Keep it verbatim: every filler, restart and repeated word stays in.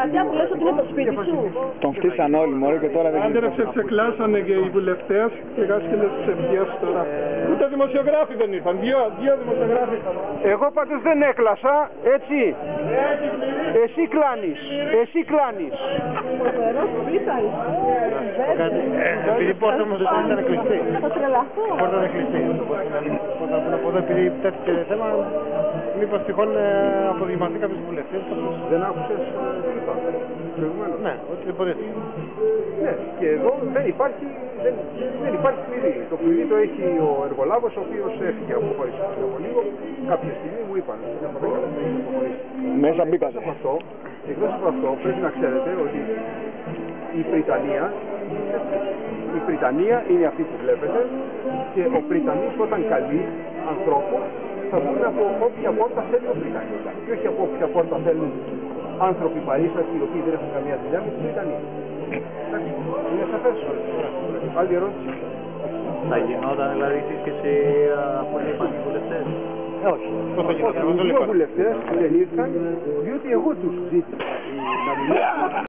δημοκρατία που λες ότι είναι το σπίτι σου. Τον φτύσαν όλοι, μωρέ, και τώρα δεν Άντρεψε, ξεκλάσανε και οι βουλευτές και κάσκελες τις ψευδιές τώρα. Ούτε δημοσιογράφοι δεν ήρθαν, δύο, δύο δημοσιογράφοι ήρθαν. Εγώ πάντως δεν έκλασα, έτσι. Εσύ κλάνεις, εσύ κλάνεις. Επειδή η πόρτα όμως ήταν κλειστή. Θα τρελαθώ. Η πόρτα ήταν κλειστή. Όταν από εδώ, επειδή τέθηκε θέμα, μήπως τυχόν αποδειγματεί κάποιους βουλευτές. Δεν άκουσες τι είπα προηγουμένως? Ναι, ότι δεν υποτίθεται. Ναι, και εδώ δεν υπάρχει, δεν, δεν υπάρχει κλειδί. Το κλειδί το έχει ο εργολάβος, ο οποίος έφυγε από χωρίς από λίγο. Κάποια στιγμή μου είπαν, μέσα μπήκατε. Αυτό, εκτός από αυτό, πρέπει να ξέρετε ότι η Βρυτανία, η Βρυτανία είναι αυτή που βλέπετε και ο Βρυτανής όταν καλεί ανθρώπου θα βγουν από όποια πόρτα θέλει ο Βρυτανής και όχι από όποια πόρτα θέλουν άνθρωποι παρίστατοι οι οποίοι δεν έχουν καμία δουλειά με τη Βρυτανία. Εντάξει, είναι σαφές. Άλλη ερώτηση. Θα γινόταν δηλαδή η σύσκεψη από οι βουλευτές? Ε, όχι. Πώς θα γινόταν? Οι δύο βουλευτές δεν ήρθαν διότι εγώ τους ζήτησα να μιλήσω.